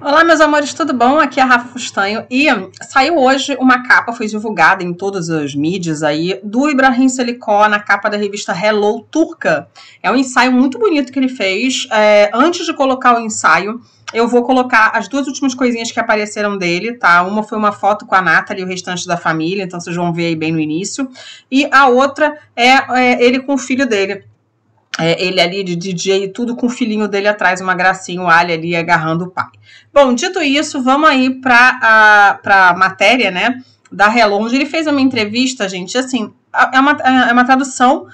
Olá, meus amores, tudo bom? Aqui é a Rafa Fustanho e saiu hoje uma capa, foi divulgada em todas as mídias aí, do Ibrahim Selikó na capa da revista Hello Turca. É um ensaio muito bonito que ele fez. Antes de colocar o ensaio, eu vou colocar as duas últimas coisinhas que apareceram dele, tá? Uma foi uma foto com a Nathalie e o restante da família, então vocês vão ver aí bem no início. E a outra é ele com o filho dele. Ele ali de DJ e tudo com o filhinho dele atrás, uma gracinha, o Ali ali agarrando o pai. Bom, dito isso, vamos aí para a matéria, né, da Hello, onde ele fez uma entrevista, gente, assim, é uma tradução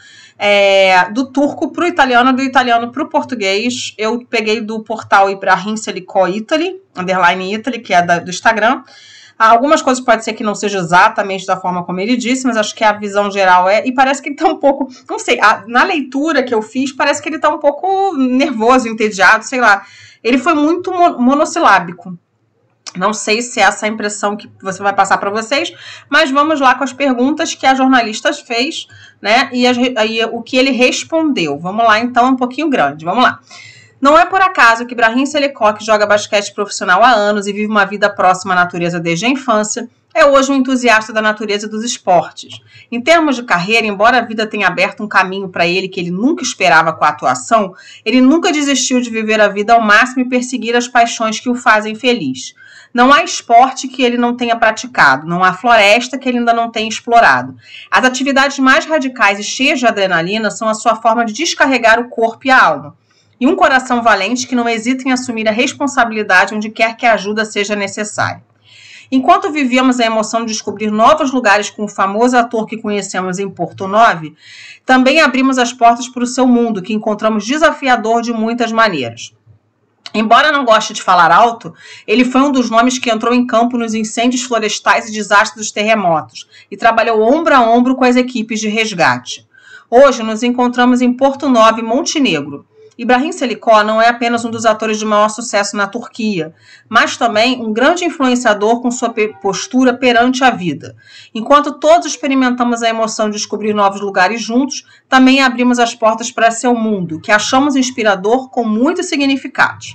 do turco para o italiano, do italiano para o português. Eu peguei do portal Ibrahim Selikó Italy, _Italy, que é do Instagram. Algumas coisas pode ser que não seja exatamente da forma como ele disse, mas acho que a visão geral e parece que ele tá um pouco, não sei, na leitura que eu fiz, parece que ele tá um pouco nervoso, entediado, sei lá. Ele foi muito monossilábico. Não sei se é essa a impressão que você vai passar para vocês, mas vamos lá com as perguntas que a jornalista fez, né, e o que ele respondeu. Vamos lá, então, é um pouquinho grande, vamos lá. Não é por acaso que Ibrahim Selikó, que joga basquete profissional há anos e vive uma vida próxima à natureza desde a infância, é hoje um entusiasta da natureza e dos esportes. Em termos de carreira, embora a vida tenha aberto um caminho para ele que ele nunca esperava com a atuação, ele nunca desistiu de viver a vida ao máximo e perseguir as paixões que o fazem feliz. Não há esporte que ele não tenha praticado, não há floresta que ele ainda não tenha explorado. As atividades mais radicais e cheias de adrenalina são a sua forma de descarregar o corpo e a alma. E um coração valente que não hesita em assumir a responsabilidade onde quer que a ajuda seja necessária. Enquanto vivíamos a emoção de descobrir novos lugares com o famoso ator que conhecemos em Porto Novo, também abrimos as portas para o seu mundo, que encontramos desafiador de muitas maneiras. Embora não goste de falar alto, ele foi um dos nomes que entrou em campo nos incêndios florestais e desastres dos terremotos e trabalhou ombro a ombro com as equipes de resgate. Hoje nos encontramos em Porto Novo, Montenegro. Ibrahim Selikó não é apenas um dos atores de maior sucesso na Turquia, mas também um grande influenciador com sua postura perante a vida. Enquanto todos experimentamos a emoção de descobrir novos lugares juntos, também abrimos as portas para seu mundo, que achamos inspirador com muitos significados.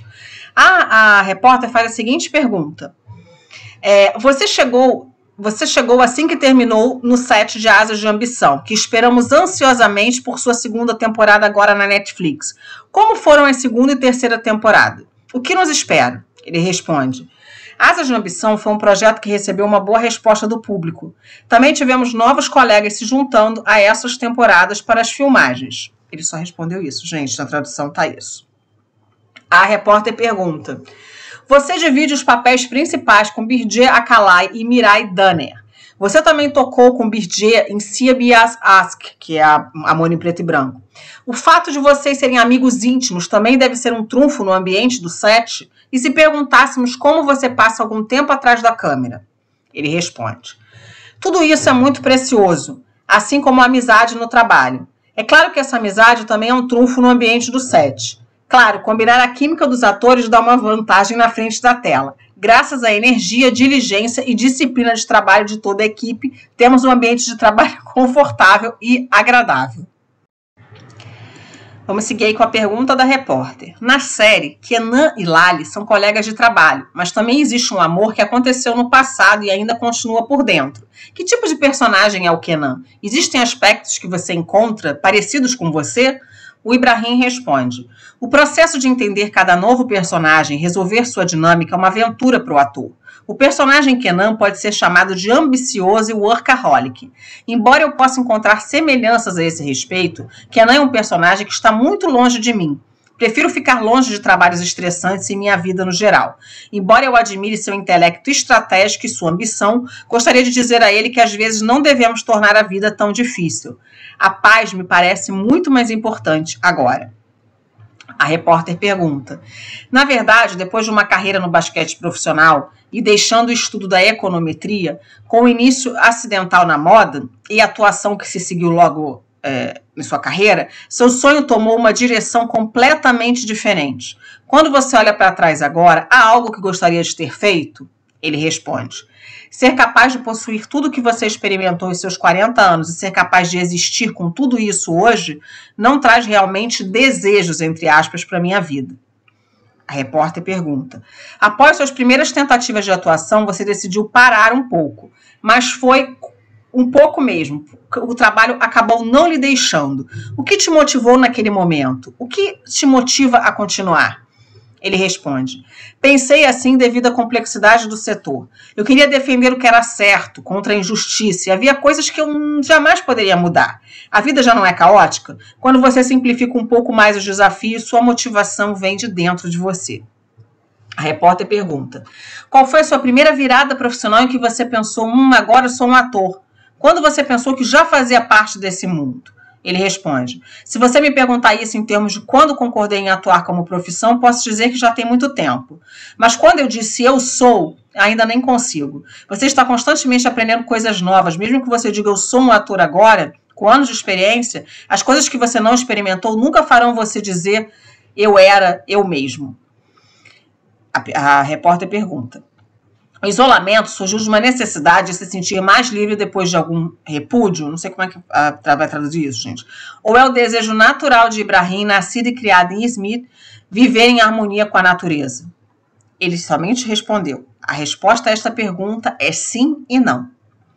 A repórter faz a seguinte pergunta. Você chegou assim que terminou no set de Asas de Ambição, que esperamos ansiosamente por sua segunda temporada agora na Netflix. Como foram a segunda e terceira temporada? O que nos espera? Ele responde. Asas de Ambição foi um projeto que recebeu uma boa resposta do público. Também tivemos novos colegas se juntando a essas temporadas para as filmagens. Ele só respondeu isso, gente, na tradução tá isso. A repórter pergunta. Você divide os papéis principais com Birce Akalay e Miray Daner. Você também tocou com Birce em Siyah Aşk, que é Amor em Preto e Branco. O fato de vocês serem amigos íntimos também deve ser um trunfo no ambiente do set? E se perguntássemos como você passa algum tempo atrás da câmera? Ele responde. Tudo isso é muito precioso, assim como a amizade no trabalho. É claro que essa amizade também é um trunfo no ambiente do set. Claro, combinar a química dos atores dá uma vantagem na frente da tela. Graças à energia, diligência e disciplina de trabalho de toda a equipe, temos um ambiente de trabalho confortável e agradável. Vamos seguir aí com a pergunta da repórter. Na série, Kenan e Lali são colegas de trabalho, mas também existe um amor que aconteceu no passado e ainda continua por dentro. Que tipo de personagem é o Kenan? Existem aspectos que você encontra parecidos com você? O Ibrahim responde. O processo de entender cada novo personagem e resolver sua dinâmica é uma aventura para o ator. O personagem Kenan pode ser chamado de ambicioso e workaholic. Embora eu possa encontrar semelhanças a esse respeito, Kenan é um personagem que está muito longe de mim. Prefiro ficar longe de trabalhos estressantes em minha vida no geral. Embora eu admire seu intelecto estratégico e sua ambição, gostaria de dizer a ele que às vezes não devemos tornar a vida tão difícil. A paz me parece muito mais importante agora. A repórter pergunta. Na verdade, depois de uma carreira no basquete profissional e deixando o estudo da econometria, com o início acidental na moda e a atuação que se seguiu logo em sua carreira, seu sonho tomou uma direção completamente diferente. Quando você olha para trás agora, há algo que gostaria de ter feito? Ele responde. Ser capaz de possuir tudo que você experimentou em seus 40 anos e ser capaz de existir com tudo isso hoje não traz realmente desejos, entre aspas, para a minha vida. A repórter pergunta. Após suas primeiras tentativas de atuação, você decidiu parar um pouco, mas foi um pouco mesmo. O trabalho acabou não lhe deixando. O que te motivou naquele momento? O que te motiva a continuar? Ele responde. Pensei assim devido à complexidade do setor. Eu queria defender o que era certo, contra a injustiça, e havia coisas que eu jamais poderia mudar. A vida já não é caótica? Quando você simplifica um pouco mais os desafios, sua motivação vem de dentro de você. A repórter pergunta. Qual foi a sua primeira virada profissional em que você pensou, agora eu sou um ator? Quando você pensou que já fazia parte desse mundo? Ele responde. Se você me perguntar isso em termos de quando concordei em atuar como profissão, posso dizer que já tem muito tempo. Mas quando eu disse eu sou, ainda nem consigo. Você está constantemente aprendendo coisas novas. Mesmo que você diga eu sou um ator agora, com anos de experiência, as coisas que você não experimentou nunca farão você dizer eu era eu mesmo. A repórter pergunta. O isolamento surgiu de uma necessidade de se sentir mais livre depois de algum repúdio, não sei como é que vai traduzir isso, gente, ou é o desejo natural de Ibrahim, nascido e criado em Smith, viver em harmonia com a natureza? Ele somente respondeu. A resposta a esta pergunta é sim e não.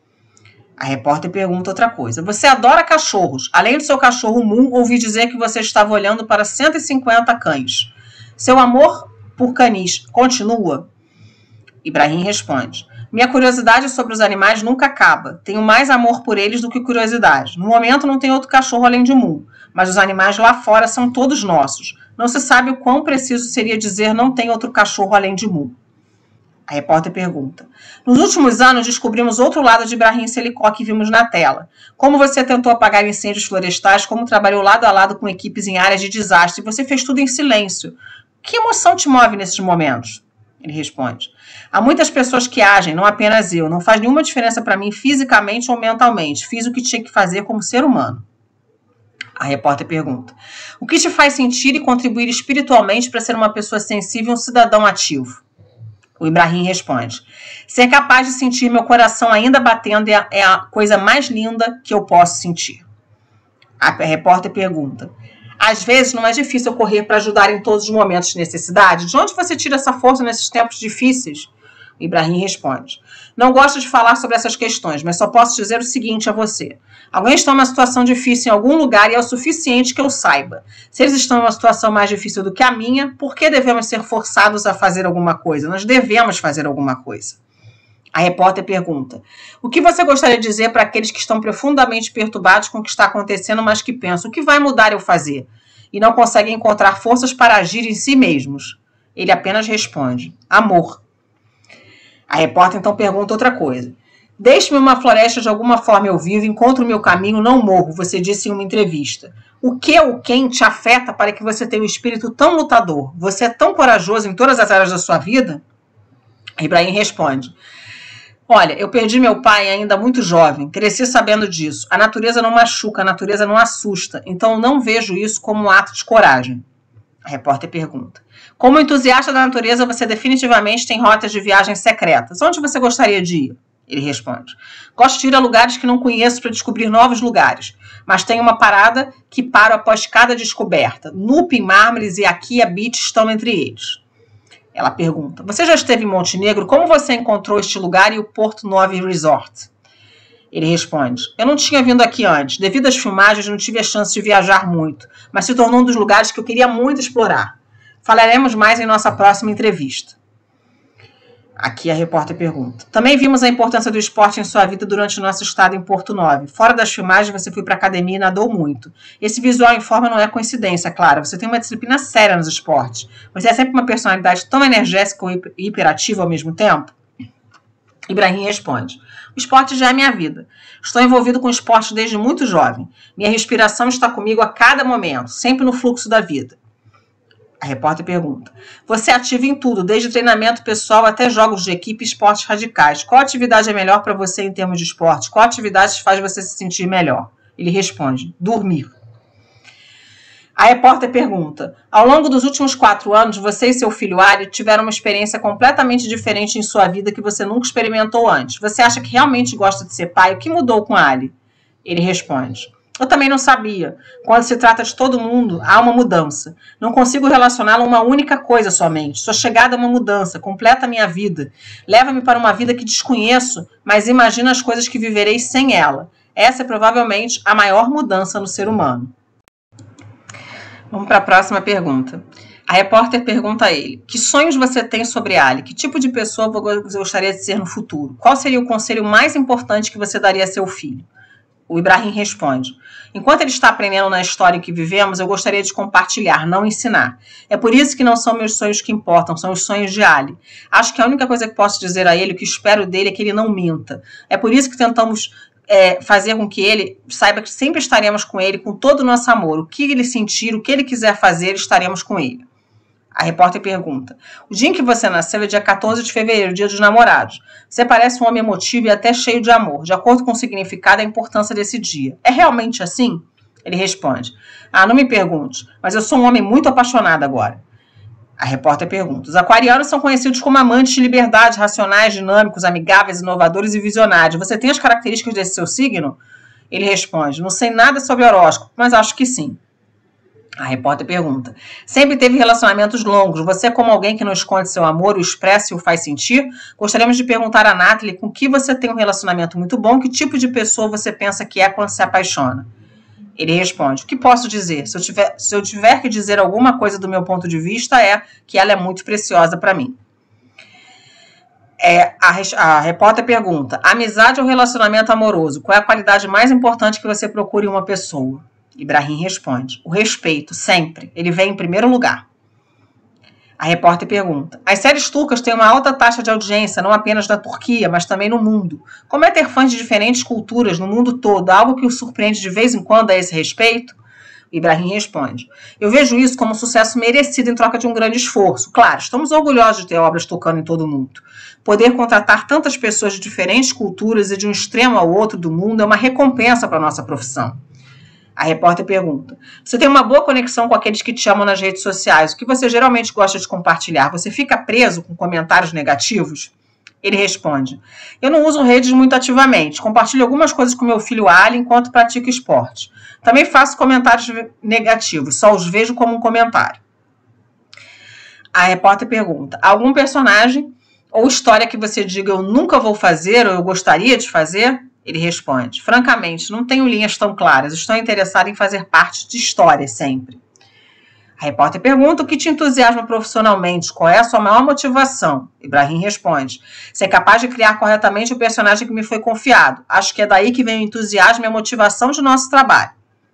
A repórter pergunta outra coisa. Você adora cachorros. Além do seu cachorro Moon, ouvi dizer que você estava olhando para 150 cães. Seu amor por canis continua? Ibrahim responde. Minha curiosidade sobre os animais nunca acaba. Tenho mais amor por eles do que curiosidade. No momento não tem outro cachorro além de Moon, mas os animais lá fora são todos nossos. Não se sabe o quão preciso seria dizer não tem outro cachorro além de Moon. A repórter pergunta. Nos últimos anos descobrimos outro lado de Ibrahim Selikó que vimos na tela. Como você tentou apagar incêndios florestais, como trabalhou lado a lado com equipes em áreas de desastre, você fez tudo em silêncio. Que emoção te move nesses momentos? Ele responde. Há muitas pessoas que agem, não apenas eu. Não faz nenhuma diferença para mim fisicamente ou mentalmente. Fiz o que tinha que fazer como ser humano. A repórter pergunta. O que te faz sentir e contribuir espiritualmente para ser uma pessoa sensível e um cidadão ativo? O Ibrahim responde. Ser capaz de sentir meu coração ainda batendo é a coisa mais linda que eu posso sentir. A repórter pergunta. Às vezes não é difícil correr para ajudar em todos os momentos de necessidade? De onde você tira essa força nesses tempos difíceis? Ibrahim responde. Não gosto de falar sobre essas questões, mas só posso dizer o seguinte a você. Alguém está em uma situação difícil em algum lugar e é o suficiente que eu saiba. Se eles estão em uma situação mais difícil do que a minha, por que devemos ser forçados a fazer alguma coisa? Nós devemos fazer alguma coisa. A repórter pergunta. O que você gostaria de dizer para aqueles que estão profundamente perturbados com o que está acontecendo, mas que pensam, o que vai mudar eu fazer? E não conseguem encontrar forças para agir em si mesmos? Ele apenas responde. Amor. A repórter então pergunta outra coisa. Deixe-me uma floresta de alguma forma eu vivo, encontro o meu caminho, não morro, você disse em uma entrevista. O que ou quem te afeta para que você tenha um espírito tão lutador? Você é tão corajoso em todas as áreas da sua vida? Ibrahim responde. Olha, eu perdi meu pai ainda muito jovem, cresci sabendo disso. A natureza não machuca, a natureza não assusta, então não vejo isso como um ato de coragem. A repórter pergunta. Como entusiasta da natureza, você definitivamente tem rotas de viagens secretas. Onde você gostaria de ir? Ele responde. Gosto de ir a lugares que não conheço para descobrir novos lugares, mas tenho uma parada que paro após cada descoberta. Nupim, Mármores e Aquia Beach estão entre eles. Ela pergunta, você já esteve em Montenegro? Como você encontrou este lugar e o Porto Novi Resort? Ele responde, eu não tinha vindo aqui antes. Devido às filmagens, não tive a chance de viajar muito, mas se tornou um dos lugares que eu queria muito explorar. Falaremos mais em nossa próxima entrevista. Aqui a repórter pergunta. Também vimos a importância do esporte em sua vida durante o nosso estado em Porto Novo. Fora das filmagens, você foi para a academia e nadou muito. Esse visual em forma não é coincidência, claro. Você tem uma disciplina séria nos esportes. Você é sempre uma personalidade tão energética e hiperativa ao mesmo tempo? Ibrahim responde. O esporte já é minha vida. Estou envolvido com o esporte desde muito jovem. Minha respiração está comigo a cada momento, sempre no fluxo da vida. A repórter pergunta. Você é ativo em tudo, desde treinamento pessoal até jogos de equipe e esportes radicais. Qual atividade é melhor para você em termos de esporte? Qual atividade faz você se sentir melhor? Ele responde. Dormir. A repórter pergunta. Ao longo dos últimos 4 anos, você e seu filho Ali tiveram uma experiência completamente diferente em sua vida que você nunca experimentou antes. Você acha que realmente gosta de ser pai? O que mudou com Ali? Ele responde. Eu também não sabia. Quando se trata de todo mundo, há uma mudança. Não consigo relacioná-la a uma única coisa somente. Sua chegada é uma mudança, completa a minha vida. Leva-me para uma vida que desconheço, mas imagino as coisas que viverei sem ela. Essa é provavelmente a maior mudança no ser humano. Vamos para a próxima pergunta. A repórter pergunta a ele: que sonhos você tem sobre Ali? Que tipo de pessoa você gostaria de ser no futuro? Qual seria o conselho mais importante que você daria a seu filho? O Ibrahim responde: enquanto ele está aprendendo na história em que vivemos, eu gostaria de compartilhar, não ensinar. É por isso que não são meus sonhos que importam, são os sonhos de Ali. Acho que a única coisa que posso dizer a ele, o que espero dele, é que ele não minta. É por isso que tentamos fazer com que ele saiba que sempre estaremos com ele, com todo o nosso amor. O que ele sentir, o que ele quiser fazer, estaremos com ele. A repórter pergunta: o dia em que você nasceu é dia 14 de fevereiro, dia dos namorados. Você parece um homem emotivo e até cheio de amor. De acordo com o significado e a importância desse dia. É realmente assim? Ele responde: não me pergunte, mas eu sou um homem muito apaixonado agora. A repórter pergunta: os aquarianos são conhecidos como amantes de liberdade, racionais, dinâmicos, amigáveis, inovadores e visionários. Você tem as características desse seu signo? Ele responde: não sei nada sobre horóscopo, mas acho que sim. A repórter pergunta: sempre teve relacionamentos longos. Você é como alguém que não esconde seu amor, o expressa e o faz sentir? Gostaríamos de perguntar a Natalie com que você tem um relacionamento muito bom, que tipo de pessoa você pensa que é quando se apaixona? Ele responde: o que posso dizer? Se eu tiver que dizer alguma coisa do meu ponto de vista, é que ela é muito preciosa para mim. A repórter pergunta: amizade ou relacionamento amoroso? Qual é a qualidade mais importante que você procura em uma pessoa? Ibrahim responde: o respeito, sempre. Ele vem em primeiro lugar. A repórter pergunta: as séries turcas têm uma alta taxa de audiência, não apenas na Turquia, mas também no mundo. Como é ter fãs de diferentes culturas no mundo todo? Algo que o surpreende de vez em quando a esse respeito? Ibrahim responde: eu vejo isso como um sucesso merecido em troca de um grande esforço. Claro, estamos orgulhosos de ter obras tocando em todo o mundo. Poder contratar tantas pessoas de diferentes culturas e de um extremo ao outro do mundo é uma recompensa para a nossa profissão. A repórter pergunta: você tem uma boa conexão com aqueles que te chamam nas redes sociais? O que você geralmente gosta de compartilhar? Você fica preso com comentários negativos? Ele responde: eu não uso redes muito ativamente. Compartilho algumas coisas com meu filho Ali enquanto pratico esporte. Também faço comentários negativos, só os vejo como um comentário. A repórter pergunta: algum personagem ou história que você diga eu nunca vou fazer ou eu gostaria de fazer? Ele responde: francamente, não tenho linhas tão claras. Estou interessado em fazer parte de histórias sempre. A repórter pergunta: o que te entusiasma profissionalmente? Qual é a sua maior motivação? Ibrahim responde: ser capaz de criar corretamente o personagem que me foi confiado. Acho que é daí que vem o entusiasmo e a motivação de nosso trabalho.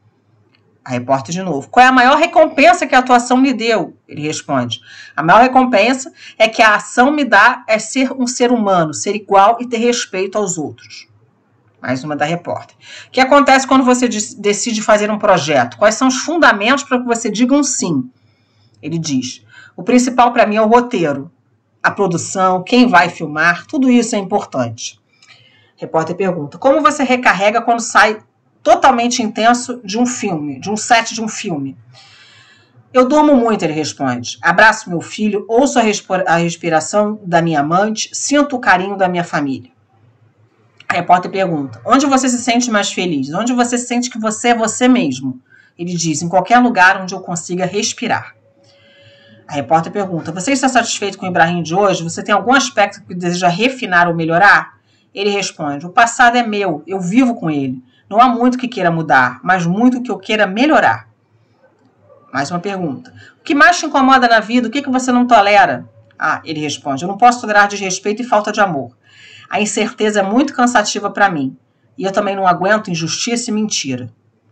A repórter de novo: qual é a maior recompensa que a atuação me deu? Ele responde: a maior recompensa é que a ação me dá é ser um ser humano, ser igual e ter respeito aos outros. Mais uma da repórter: o que acontece quando você decide fazer um projeto? Quais são os fundamentos para que você diga um sim? Ele diz: o principal para mim é o roteiro, a produção, quem vai filmar, tudo isso é importante. A repórter pergunta: como você recarrega quando sai totalmente intenso de um filme, de um set de um filme? Eu durmo muito, ele responde. Abraço meu filho, ouço a respiração da minha amante, sinto o carinho da minha família. A repórter pergunta: onde você se sente mais feliz? Onde você sente que você é você mesmo? Ele diz: em qualquer lugar onde eu consiga respirar. A repórter pergunta: você está satisfeito com o Ibrahim de hoje? Você tem algum aspecto que deseja refinar ou melhorar? Ele responde: o passado é meu, eu vivo com ele. Não há muito que queira mudar, mas muito que eu queira melhorar. Mais uma pergunta: o que mais te incomoda na vida? O que você não tolera? Ele responde: eu não posso tolerar desrespeito e falta de amor. A incerteza é muito cansativa para mim. E eu também não aguento injustiça e mentira.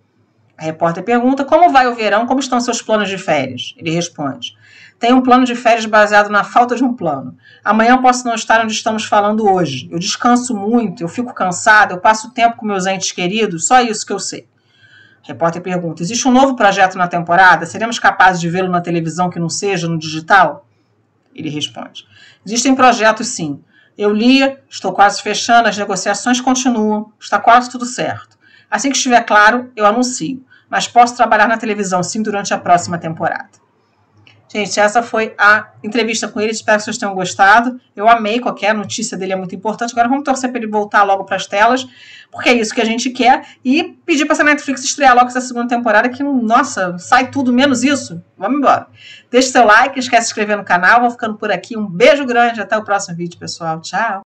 A repórter pergunta: como vai o verão? Como estão seus planos de férias? Ele responde: tenho um plano de férias baseado na falta de um plano. Amanhã eu posso não estar onde estamos falando hoje. Eu descanso muito, eu fico cansada, eu passo tempo com meus entes queridos, só isso que eu sei. A repórter pergunta: existe um novo projeto na temporada? Seremos capazes de vê-lo na televisão que não seja no digital? Ele responde: existem projetos sim. Eu li, estou quase fechando, as negociações continuam, está quase tudo certo. Assim que estiver claro, eu anuncio, mas posso trabalhar na televisão sim durante a próxima temporada. Gente, essa foi a entrevista com ele. Espero que vocês tenham gostado. Eu amei, qualquer notícia dele é muito importante. Agora vamos torcer para ele voltar logo para as telas, porque é isso que a gente quer. E pedir para essa Netflix estrear logo essa segunda temporada, que, nossa, sai tudo menos isso. Vamos embora. Deixe seu like, esquece de se inscrever no canal. Vou ficando por aqui. Um beijo grande. Até o próximo vídeo, pessoal. Tchau.